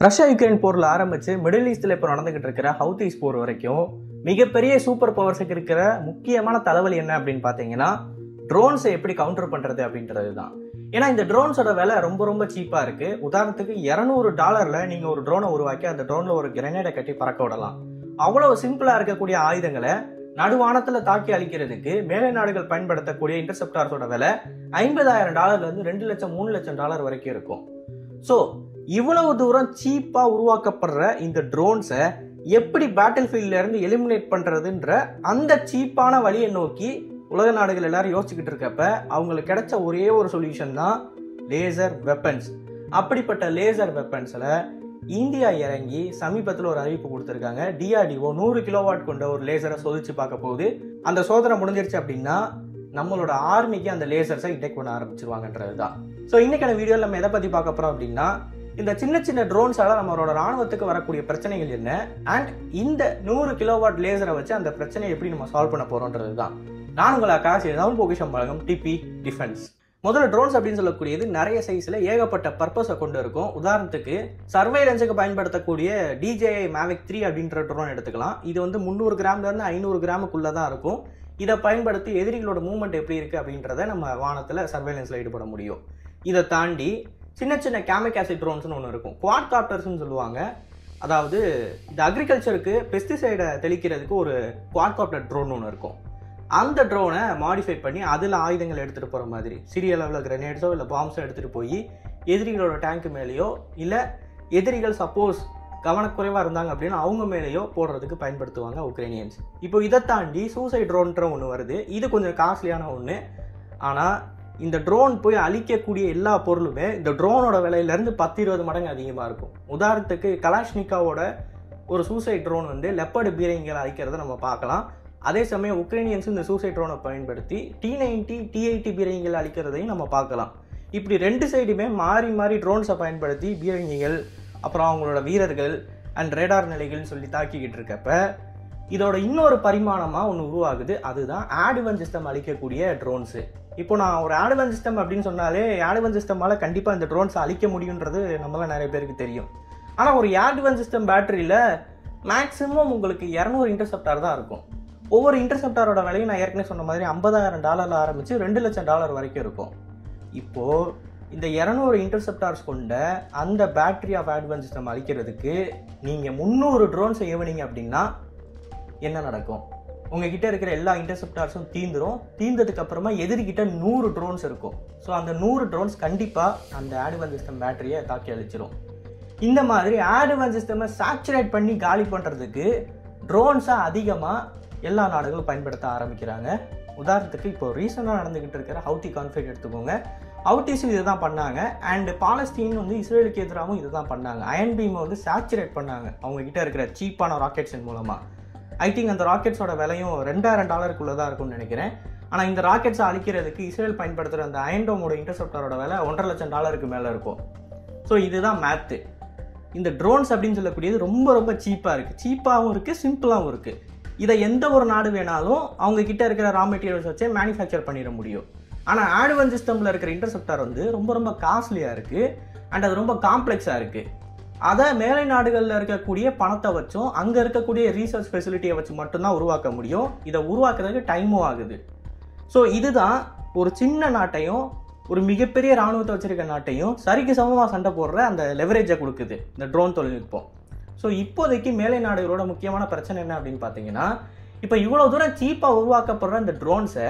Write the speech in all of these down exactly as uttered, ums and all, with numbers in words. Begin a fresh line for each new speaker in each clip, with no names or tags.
Russia Ukraine போரில் ஆரம்பித்து middle ஈஸ்டில் இப்போ நடந்துகிட்டு இருக்கிற ஹவுதீஸ் போர் வரைக்கும் மிகப்பெரிய சூப்பர் பவர்ஸுக்கு இருக்கிற முக்கியமான தலைவலி என்ன அப்படின்னு பார்த்தீங்கன்னா ட்ரோன்ஸை எப்படி கவுண்டர் பண்ணுறது அப்படின்றது தான். ஏன்னா இந்த ட்ரோன்ஸோட விலை ரொம்ப ரொம்ப சீப்பாக இருக்குது. உதாரணத்துக்கு இரநூறு டாலரில் நீங்கள் ஒரு ட்ரோனை உருவாக்கி அந்த ட்ரோனில் ஒரு கிரனேடை கட்டி பறக்க விடலாம். அவ்வளவு சிம்பிளாக இருக்கக்கூடிய ஆயுதங்களை நடுவானத்தில் தாக்கி அழிக்கிறதுக்கு மேலை நாடுகள் பயன்படுத்தக்கூடிய இன்டர்செப்டார்ஸோட விலை ஐம்பதாயிரம் டாலர்லேருந்து ரெண்டு லட்சம் மூணு லட்சம் டாலர் வரைக்கும் இருக்கும். ஸோ இவ்வளவு தூரம் சீப்பாக உருவாக்கப்படுற இந்த ட்ரோன்ஸை எப்படி பேட்டில் ஃபீல்ட்ல இருந்து எலிமினேட் பண்றதுன்ற அந்த சீப்பான வழியை நோக்கி உலக நாடுகள் எல்லாரும் யோசிச்சுக்கிட்டு இருக்கப்ப அவங்களுக்கு கிடைச்ச ஒரே ஒரு சொல்யூஷன் தான் லேசர் வெப்பன்ஸ். அப்படிப்பட்ட லேசர் வெப்பன்ஸ்ல இந்தியா இறங்கி சமீபத்தில் ஒரு அறிவிப்பு கொடுத்துருக்காங்க. டிஆர்டிஓ நூறு கிலோவாட் கொண்ட ஒரு லேசரை சோதிச்சு பார்க்க போகுது. அந்த சோதனை முடிஞ்சிருச்சு அப்படின்னா நம்மளோட ஆர்மிக்கு அந்த லேசர்ஸை இன்டெக்ட் பண்ண ஆரம்பிச்சிருவாங்கன்றது தான். ஸோ இன்னைக்கான வீடியோவில் நம்ம எதை பற்றி பார்க்க போகிறோம் அப்படின்னா இந்த சின்ன சின்ன ட்ரோன்ஸால நம்மளோட ராணுவத்துக்கு வரக்கூடிய பிரச்சனைகள் என்ன அண்ட் இந்த நூறு கிலோவாட் லேசரை வச்சு அந்த பிரச்சனையை எப்படி நம்ம சால்வ் பண்ண போறோம்ன்றது தான். நான் உங்களை ஆகாஷ் நான் பொக்கிஷம் பழகம் டிபி டிஃபென்ஸ். முதல்ல ட்ரோன்ஸ் அப்படின்னு சொல்லக்கூடியது நிறைய சைஸ்ல ஏகப்பட்ட பர்பஸை கொண்டு இருக்கும். உதாரணத்துக்கு சர்வைலன்ஸுக்கு பயன்படுத்தக்கூடிய டிஜேஐ மேவிக் த்ரீ அப்படின்ற ட்ரோன் எடுத்துக்கலாம். இது வந்து முந்நூறு கிராம்ல இருந்து ஐநூறு கிராமுக்குள்ள தான் இருக்கும். இதை பயன்படுத்தி எதிரிகளோட மூவ்மெண்ட் எப்படி இருக்கு அப்படின்றத நம்ம வானத்துல சர்வைலன்ஸ்ல ஈடுபட முடியும். இதை தாண்டி சின்ன சின்ன கேமிகாசி ட்ரோன்ஸ்னு ஒன்று இருக்கும். குவாட் காப்டர்ஸ்னு சொல்லுவாங்க. அதாவது இந்த அக்ரிகல்ச்சருக்கு பெஸ்டிசைடை தெளிக்கிறதுக்கு ஒரு குவாட் காப்டர் ட்ரோன் ஒன்று இருக்கும். அந்த ட்ரோனை மாடிஃபை பண்ணி அதில் ஆயுதங்கள் எடுத்துகிட்டு போகிற மாதிரி சிறிய அளவில் கிரனேட்ஸோ இல்லை பாம்ஸோ எடுத்துகிட்டு போய் எதிரிகளோட டேங்க் மேலேயோ இல்லை எதிரிகள் சப்போஸ் கவனக்குறைவாக இருந்தாங்க அப்படின்னா அவங்க மேலேயோ போடுறதுக்கு பயன்படுத்துவாங்க உக்ரைனியன்ஸ். இப்போ இதை தாண்டி சூசைட் ட்ரோன்ற ஒன்று வருது. இது கொஞ்சம் காஸ்ட்லியான ஒன்று. ஆனால் இந்த ட்ரோன் போய் அழிக்கக்கூடிய எல்லா பொருளுமே இந்த ட்ரோனோட விலையிலேருந்து பத்து இருபது மடங்கு அதிகமாக இருக்கும். உதாரணத்துக்கு கலாஷ்னிக்காவோட ஒரு சூசைட் ட்ரோன் வந்து லெப்பர்டு பீரங்கிகளை அழிக்கிறத நம்ம பார்க்கலாம். அதே சமயம் உக்ரைனியன்ஸ் இந்த சூசைட் ட்ரோனை பயன்படுத்தி டி நைன்டி டி எயிட்டி பீரங்கிகளை அழிக்கிறதையும் நம்ம பார்க்கலாம். இப்படி ரெண்டு சைடுமே மாறி மாறி ட்ரோன்ஸை பயன்படுத்தி பீரங்கிகள் அப்புறம் அவங்களோட வீரர்கள் அண்ட் ரேடார் நிலைகள்னு சொல்லி தாக்கிக்கிட்டு இருக்கப்ப இதோட இன்னொரு பரிமாணமாக ஒன்று உருவாகுது. அதுதான் ஆட்வன் சிஸ்டம் அழிக்கக்கூடிய ட்ரோன்ஸு. இப்போ நான் ஒரு ஆட்வன் சிஸ்டம் அப்படின்னு சொன்னாலே ஆட்வன் சிஸ்டமால கண்டிப்பாக இந்த ட்ரோன்ஸை அழிக்க முடியுன்றது நம்மளால நிறைய பேருக்கு தெரியும். ஆனால் ஒரு ஆட்வன் சிஸ்டம் பேட்டரியில் மேக்ஸிமம் உங்களுக்கு இரநூறு இன்டர்செப்டார் தான் இருக்கும். ஒவ்வொரு இன்டர்செப்டாரோட விலையும் நான் ஏற்கனவே சொன்ன மாதிரி ஐம்பதாயிரம் டாலரில் ஆரம்பித்து ரெண்டு லட்சம் டாலர் வரைக்கும் இருக்கும். இப்போது இந்த இரநூறு இன்டர்செப்டார்ஸ் கொண்ட அந்த பேட்டரி ஆஃப் ஆட்வன் சிஸ்டம் அழிக்கிறதுக்கு நீங்கள் முந்நூறு ட்ரோன்ஸை ஏவனீங்க அப்படின்னா என்ன நடக்கும்? உங்ககிட்ட இருக்கிற எல்லா இன்டர்செப்டார்ஸும் தீந்துரும். தீர்ந்ததுக்கு அப்புறமா எதிரிகிட்ட நூறு ட்ரோன்ஸ் இருக்கும். ஸோ அந்த நூறு ட்ரோன்ஸ் கண்டிப்பாக அந்த ஆட்வன் சிஸ்டம் பேட்டரியை தாக்கி அழிச்சிரும். இந்த மாதிரி ஆட்வன் சிஸ்டமை சாச்சுரேட் பண்ணி காலி பண்ணுறதுக்கு ட்ரோன்ஸை அதிகமாக எல்லா நாடுகளும் பயன்படுத்த ஆரம்பிக்கிறாங்க. உதாரணத்துக்கு இப்போ ரீசெண்டாக நடந்துகிட்டு இருக்கிற ஹவுதி கான்ஃப்ளிக்ட் எடுத்துக்கோங்க. ஹவுதிஸும் இதை தான் பண்ணாங்க. அண்ட் பாலஸ்தீன் வந்து இஸ்ரேலுக்கு எதிராகவும் இதை தான் பண்ணாங்க. அயன் பீமை வந்து சாச்சுரேட் பண்ணாங்க அவங்க கிட்ட இருக்கிற சீப்பான ராக்கெட்ஸின் மூலமாக. ஐ திங்க் அந்த ராக்கெட்ஸோட விலையும் ரெண்டாயிரம் டாலருக்குள்ளே தான் இருக்கும்னு நினைக்கிறேன். ஆனால் இந்த ராக்கெட்ஸை அழிக்கிறதுக்கு இஸ்ரேல் பயன்படுத்துகிற அந்த அயன்டோமோட இன்டர்செப்டாரோட விலை ஒன்றரை லட்சம் டாலருக்கு மேலே இருக்கும். ஸோ இதுதான் மேத்து. இந்த ட்ரோன்ஸ் அப்படின்னு சொல்லக்கூடியது ரொம்ப ரொம்ப சீப்பாக இருக்குது. சீப்பாகவும் இருக்குது, சிம்பிளாகவும் இருக்குது. இதை எந்த ஒரு நாடு வேணாலும் அவங்க கிட்ட இருக்கிற ரா மெட்டீரியல்ஸ் வச்சே மேனுஃபேக்சர் பண்ணிட முடியும். ஆனால் ஆட்வன் சிஸ்டமில் இருக்கிற இன்டர்செப்டார் வந்து ரொம்ப ரொம்ப காஸ்ட்லியாக இருக்குது அண்ட் அது ரொம்ப காம்ப்ளெக்ஸாக இருக்குது. அதை மேலை நாடுகளில் இருக்கக்கூடிய பணத்தை வச்சும் அங்கே இருக்கக்கூடிய ரீசர்ச் ஃபெசிலிட்டியை வச்சு மட்டும்தான் உருவாக்க முடியும். இதை உருவாக்குறதுக்கு டைமும் ஆகுது. ஸோ இதுதான் ஒரு சின்ன நாட்டையும் ஒரு மிகப்பெரிய இராணுவத்தை வச்சிருக்க நாட்டையும் சரிக்கு சமமாக சண்டை போடுற அந்த லெவரேஜை கொடுக்குது இந்த ட்ரோன் தொழில்நுட்பம். ஸோ இப்போதைக்கு மேலை நாடுகளோட முக்கியமான பிரச்சனை என்ன அப்படின்னு பார்த்தீங்கன்னா இப்போ இவ்வளோ தூரம் சீப்பாக உருவாக்கப்படுற இந்த ட்ரோன்ஸை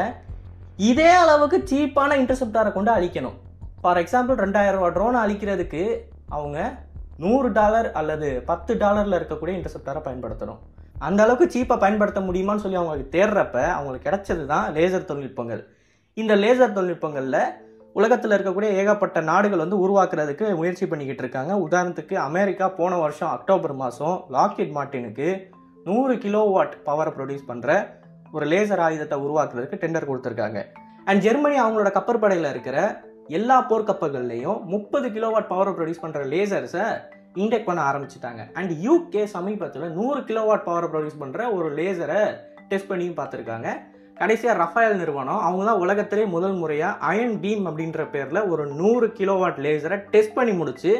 இதே அளவுக்கு சீப்பான இன்டர்செப்டாரை கொண்டு அழிக்கணும். ஃபார் எக்ஸாம்பிள் ரெண்டாயிரம் ரூபா ட்ரோனை அழிக்கிறதுக்கு அவங்க நூறு டாலர் அல்லது பத்து டாலரில் இருக்கக்கூடிய இன்டர்செப்டாரை பயன்படுத்தணும். அந்த அளவுக்கு சீப்பாக பயன்படுத்த முடியுமான்னு சொல்லி அவங்களுக்கு தேடுறப்ப அவங்களுக்கு கிடைச்சது தான் லேசர் தொழில்நுட்பங்கள். இந்த லேசர் தொழில்நுட்பங்களில் உலகத்தில் இருக்கக்கூடிய ஏகப்பட்ட நாடுகள் வந்து உருவாக்குறதுக்கு முயற்சி பண்ணிக்கிட்டு இருக்காங்க. உதாரணத்துக்கு அமெரிக்கா போன வருஷம் அக்டோபர் மாதம் லாக்ஹீட் மார்ட்டினுக்கு நூறு கிலோவாட் பவரை ப்ரொடியூஸ் பண்ணுற ஒரு லேசர் ஆயுதத்தை உருவாக்குறதுக்கு டெண்டர் கொடுத்துருக்காங்க. அண்ட் ஜெர்மனி அவங்களோட கப்பற்படையில் இருக்கிற எல்லா போர்க்கப்பல்கள்லையும் முப்பது கிலோவாட் பவரை ப்ரொடியூஸ் பண்ணுற லேசர்ஸை இன்டெக்ட் பண்ண ஆரம்பிச்சிட்டாங்க. அண்ட் யூகே சமீபத்தில் நூறு கிலோவாட் பவரை ப்ரொடியூஸ் பண்ணுற ஒரு லேசரை டெஸ்ட் பண்ணியும் பார்த்துருக்காங்க. கடைசியாக ரஃபேல் நிறுவனம் அவங்க தான் உலகத்திலே முதல் முறையாக அயன் பீம் அப்படின்ற பேரில் ஒரு நூறு கிலோவாட் லேசரை டெஸ்ட் பண்ணி முடிச்சு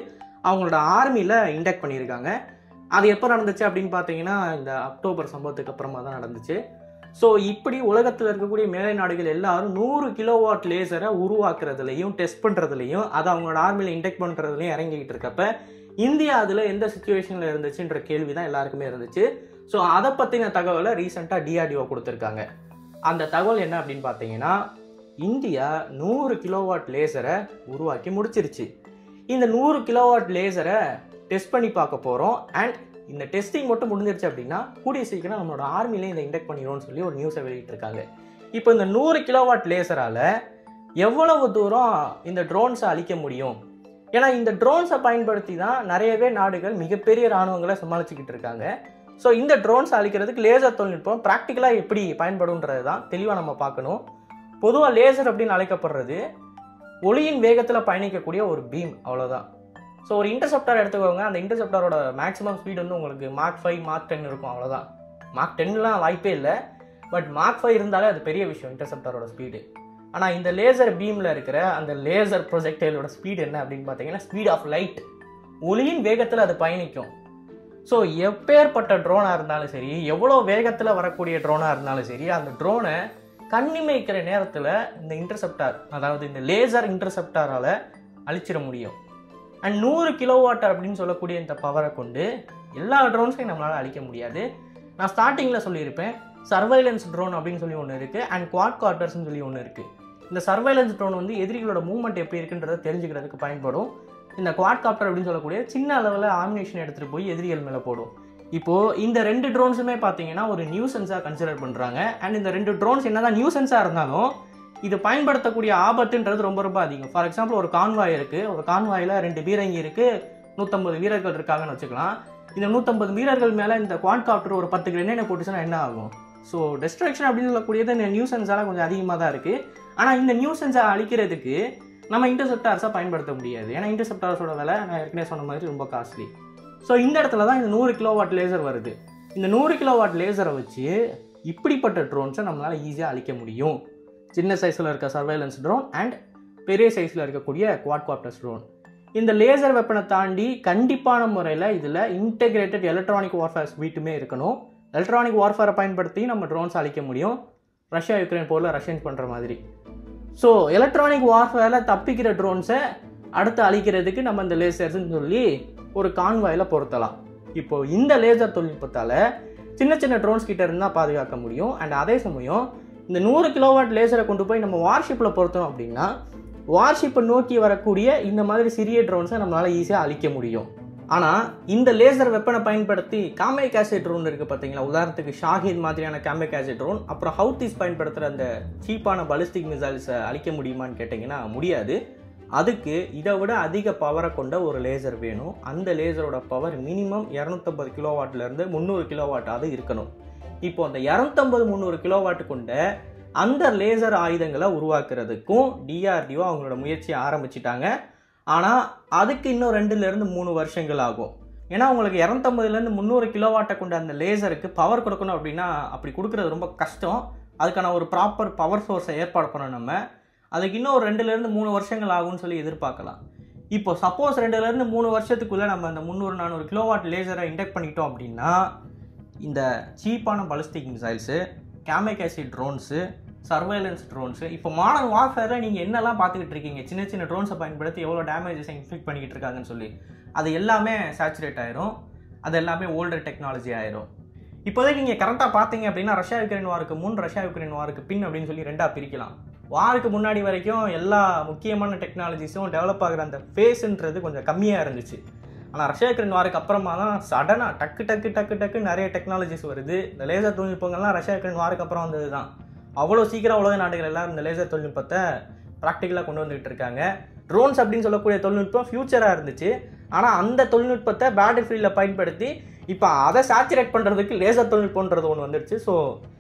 அவங்களோட ஆர்மியில் இண்டக்ட் பண்ணியிருக்காங்க. அது எப்போ நடந்துச்சு அப்படின்னு பார்த்தீங்கன்னா இந்த அக்டோபர் சம்பவத்துக்கு அப்புறமா தான் நடந்துச்சு. ஸோ இப்படி உலகத்தில் இருக்கக்கூடிய மேலை நாடுகள் எல்லாரும் நூறு கிலோவாட் லேசரை உருவாக்குறதுலையும் டெஸ்ட் பண்ணுறதுலையும் அதை அவங்களோட ஆர்மியில் இண்டக்ட் பண்ணுறதுலையும் இறங்கிக்கிட்டு இருக்கப்ப இந்தியா அதில் எந்த சுச்சுவேஷனில் இருந்துச்சுன்ற கேள்வி தான் எல்லாருக்குமே இருந்துச்சு. ஸோ அதை பற்றின தகவலை ரீசெண்டாக டிஆர்டிஓ கொடுத்துருக்காங்க. அந்த தகவல் என்ன அப்படின்னு பார்த்தீங்கன்னா, இந்தியா நூறு கிலோவாட் லேசரை உருவாக்கி முடிச்சிருச்சு. இந்த நூறு கிலோவாட் லேசரை டெஸ்ட் பண்ணி பார்க்க போகிறோம். அண்ட் இந்த டெஸ்டிங் மட்டும் முடிஞ்சிருச்சு அப்படின்னா கூடிய சீக்கிரம் நம்மளோட ஆர்மிலே இந்த இண்டக்ட் பண்ணிடுவோம்னு சொல்லி ஒரு நியூஸை வெளியிட்டிருக்காங்க. இப்போ இந்த நூறு கிலோவாட் லேசரால் எவ்வளவு தூரம் இந்த ட்ரோன்ஸை அழிக்க முடியும்? ஏன்னா இந்த ட்ரோன்ஸை பயன்படுத்தி தான் நிறையவே நாடுகள் மிகப்பெரிய இராணுவங்களை சமாளிச்சுக்கிட்டு இருக்காங்க. ஸோ இந்த ட்ரோன்ஸை அழிக்கிறதுக்கு லேசர் தொழில்நுட்பம் ப்ராக்டிக்கலாக எப்படி பயன்படுன்றது தான் தெளிவாக நம்ம பார்க்கணும். பொதுவாக லேசர் அப்படின்னு அழைக்கப்படுறது ஒளியின் வேகத்தில் பயணிக்கக்கூடிய ஒரு பீம், அவ்வளோதான். ஸோ ஒரு இன்டர்செப்டார் எடுத்துக்கோங்க. அந்த இன்டர்செப்டாரோட மேக்ஸிமம் ஸ்பீட் வந்து உங்களுக்கு மார்க் ஃபைவ் மார்க் டென் இருக்கும், அவ்வளோதான். மார்க் டென்லாம் வாய்ப்பே இல்லை. பட் மார்க் ஃபைவ் இருந்தாலே அது பெரிய விஷயம் இன்டர்செப்டாரோட ஸ்பீடு. ஆனால் இந்த லேசர் பீமில் இருக்கிற அந்த லேசர் ப்ரொஜெக்டைலோட ஸ்பீடு என்ன அப்படின்னு பார்த்தீங்கன்னா ஸ்பீட் ஆஃப் லைட், ஒளியின் வேகத்தில் அது பயணிக்கும். ஸோ எப்பேற்பட்ட ட்ரோனாக இருந்தாலும் சரி, எவ்வளோ வேகத்தில் வரக்கூடிய ட்ரோனாக இருந்தாலும் சரி, அந்த ட்ரோனை கண்ணிமைக்கிற நேரத்தில் இந்த இன்டர்செப்டார், அதாவது இந்த லேசர் இன்டர்செப்டாரால் அழிச்சிட முடியும். அண்ட் நூறு கிலோவாட் அப்படின்னு சொல்லக்கூடிய இந்த பவரை கொண்டு எல்லா ட்ரோன்ஸையும் நம்மளால் அழிக்க முடியாது. நான் ஸ்டார்டிங்கில் சொல்லியிருப்பேன், சர்வைலன்ஸ் ட்ரோன் அப்படின்னு சொல்லி ஒன்று இருக்குது, அண்ட் குவாட் காப்டர்ஸ்னு சொல்லி ஒன்று இருக்குது. இந்த சர்வைலன்ஸ் ட்ரோன் வந்து எதிரிகளோட மூவ்மெண்ட் எப்படி இருக்குன்றதை தெரிஞ்சுக்கிறதுக்கு பயன்படும். இந்த குவாட் காப்டர் அப்படின்னு சொல்லக்கூடிய சின்ன அளவில் ஆமினேஷன் எடுத்துகிட்டு போய் எதிரிகள் மேலே போடும். இப்போது இந்த ரெண்டு ட்ரோன்ஸுமே பார்த்தீங்கன்னா ஒரு நியூசன்ஸாக கன்சிடர் பண்ணுறாங்க. அண்ட் இந்த ரெண்டு ட்ரோன்ஸ் என்ன தான் நியூசன்ஸாக இருந்தாலும் இது பயன்படுத்தக்கூடிய ஆபத்துன்றது ரொம்ப ரொம்ப அதிகம். ஃபார் எக்ஸாம்பிள் ஒரு கான்வாய் இருக்குது, ஒரு கான்வாயில் ரெண்டு பீரங்கி இருக்குது, நூற்றம்பது வீரர்கள் இருக்காங்கன்னு வச்சுக்கலாம். இந்த நூற்றம்பது வீரர்கள் மேலே இந்த குவாட் காப்டர் ஒரு பத்து கிரெனேட் போட்டுச்சுன்னா என்ன ஆகும்? ஸோ டெஸ்ட்ரக்ஷன் அப்படின்னு சொல்லக்கூடியது இந்த நியூசன்ஸால் கொஞ்சம் அதிகமாக தான் இருக்குது. ஆனால் இந்த நியூசன்ஸை அழிக்கிறதுக்கு நம்ம இன்டர்செப்டார்ஸாக பயன்படுத்த முடியாது. ஏன்னா இன்டர்செப்டார்ஸோட விலை நான் ஏற்கனவே சொன்ன மாதிரி ரொம்ப காஸ்ட்லி. ஸோ இந்த இடத்துல தான் இந்த நூறு கிலோவாட் லேசர் வருது. இந்த நூறு கிலோவாட் லேசரை வச்சு இப்படிப்பட்ட ட்ரோன்ஸை நம்மளால் ஈஸியாக அழிக்க முடியும். சின்ன சைஸில் இருக்க சர்வைலன்ஸ் ட்ரோன் அண்ட் பெரிய சைஸில் இருக்கக்கூடிய குவாட் காப்டர்ஸ் ட்ரோன். இந்த லேசர் வெப்பனை தாண்டி கண்டிப்பான முறையில் இதில் இன்டெகிரேட்டட் எலக்ட்ரானிக் வார்ஃபேர் ஸ்வீட்டுமே இருக்கணும். எலக்ட்ரானிக் வார்ஃபேரை பயன்படுத்தி நம்ம ட்ரோன்ஸ் அழிக்க முடியும், ரஷ்யா யுக்ரைன் போரில் ரஷ்யன்ஸ் பண்ணுற மாதிரி. ஸோ எலக்ட்ரானிக் வார்ஃபேரில் தப்பிக்கிற ட்ரோன்ஸை அடுத்து அழிக்கிறதுக்கு நம்ம இந்த லேசர்ஸ்ன்னு சொல்லி ஒரு கான்வாயில் பொருத்தலாம். இப்போது இந்த லேசர் தொழில்நுட்பத்தால் சின்ன சின்ன ட்ரோன்ஸ் கிட்ட இருந்தால் பாதுகாக்க முடியும். அண்ட் அதே சமயம் இந்த நூறு கிலோவாட் லேசரை கொண்டு போய் நம்ம வார்ஷிப்பில் பொருத்தோம் அப்படின்னா வார்ஷிப்பை நோக்கி வரக்கூடிய இந்த மாதிரி சிறிய ட்ரோன்ஸை நம்மளால் ஈஸியாக அழிக்க முடியும். ஆனால் இந்த லேசர் வெப்பனை பயன்படுத்தி காமேகாஸே ட்ரோன் இருக்குது பார்த்தீங்களா, உதாரணத்துக்கு ஷாஹித் மாதிரியான காமேகாஸே ட்ரோன், அப்புறம் ஹவுத்திஸ் பயன்படுத்துகிற அந்த சீப்பான பலிஸ்டிக் மிசைல்ஸை அழிக்க முடியுமான்னு கேட்டிங்கன்னா முடியாது. அதுக்கு இதை விட அதிக பவரை கொண்ட ஒரு லேசர் வேணும். அந்த லேசரோட பவர் மினிமம் இரநூத்தம்பது கிலோவாட்லேருந்து முந்நூறு கிலோவாட்டாவது இருக்கணும். இப்போ அந்த இரநூத்தம்பது முந்நூறு கிலோவாட்டு கொண்ட அந்த லேசர் ஆயுதங்களை உருவாக்குறதுக்கும் டிஆர்டிஓ அவங்களோட முயற்சியை ஆரம்பிச்சிட்டாங்க. ஆனால் அதுக்கு இன்னும் ரெண்டுலேருந்து மூணு வருஷங்கள் ஆகும். ஏன்னா உங்களுக்கு இரநூத்தம்பதுலேருந்து முந்நூறு கிலோவாட்டை கொண்ட அந்த லேசருக்கு பவர் கொடுக்கணும் அப்படின்னா அப்படி கொடுக்குறது ரொம்ப கஷ்டம். அதுக்கான ஒரு ப்ராப்பர் பவர் சோர்ஸை ஏற்பாடு பண்ணணும். நம்ம அதுக்கு இன்னும் ஒரு ரெண்டுலேருந்து மூணு வருஷங்கள் ஆகும்னு சொல்லி எதிர்பார்க்கலாம். இப்போ சப்போஸ் ரெண்டுலேருந்து மூணு வருஷத்துக்குள்ளே நம்ம அந்த முந்நூறு நானூறு கிலோவாட் லேசரை இண்டக்ட் பண்ணிட்டோம் அப்படின்னா இந்த சீப்பான ballistic missiles, kamikaze drones, surveillance drones, இப்போ மாடர்ன் வார்ஃபேரில் நீங்கள் என்னெல்லாம் பார்த்துக்கிட்டு இருக்கீங்க, சின்ன சின்ன ட்ரோன்ஸை பயன்படுத்தி எவ்வளோ டேமேஜஸை இன்ஃப்ளிக்ட் பண்ணிக்கிட்டு இருக்காங்கன்னு சொல்லி, அது எல்லாமே சேச்சுரேட் ஆயிரும். அது எல்லாமே ஓல்டர் டெக்னாலஜி ஆயிரும். இப்போதைக்கு நீங்கள் கரெக்டாக பார்த்தீங்க அப்படின்னா ரஷ்யா யுக்ரைன் வாருக்கு முன், ரஷ்யா யுக்ரைன் வாருக்கு பின் அப்படின்னு சொல்லி ரெண்டாக பிரிக்கலாம். வாருக்கு முன்னாடி வரைக்கும் எல்லா முக்கியமான டெக்னாலஜிஸும் டெவலப் ஆகிற அந்த ஃபேஸுன்றது கொஞ்சம் கம்மியாக இருந்துச்சு. ஆனால் ரஷ்யா யுக்ரைன் வாருக்கு அப்புறமா தான் சடனாக டக்கு டக்கு டக்கு டக்கு நிறைய டெக்னாலஜிஸ் வருது. இந்த லேசர் தொழில்நுட்பங்கள்லாம் ரஷ்யா யுக்ரைன் வாருக்கு அப்புறம் வந்தது தான். அவ்வளோ சீக்கிரம் உலக நாடுகள் எல்லாரும் இந்த லேசர் தொழில்நுட்பத்தை ப்ராக்டிக்கலாக கொண்டு வந்துகிட்டு இருக்காங்க. ட்ரோன்ஸ் அப்படின்னு சொல்லக்கூடிய தொழில்நுட்பம் ஃபியூச்சராக இருந்துச்சு. ஆனால் அந்த தொழில்நுட்பத்தை பேட்டரி ஃபீல்டில் பயன்படுத்தி இப்போ அதை சேச்சுரேட் பண்ணுறதுக்கு லேசர் தொழில்நுட்பன்றது ஒன்று வந்துடுச்சு. ஸோ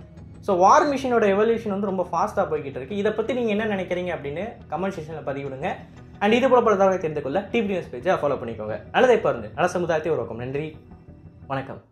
ஸோ வார் மிஷினோட எவல்யூஷன் வந்து ரொம்ப ஃபாஸ்ட்டாக போய்கிட்டு இருக்குது. இதை பற்றி நீங்கள் என்ன நினைக்கிறீங்க அப்படின்னு கமெண்ட் செக்ஷனில் பதிவிடுங்க. அண்ட் இது போல பல தகவலை தெரிந்து கொள்ள டிவி நியூஸ் பேஜை ஃபாலோ பண்ணிக்கோங்க. நல்லதை பாருங்க, நல்ல சமுதாயத்தை உருவாக்கும். நன்றி, வணக்கம்.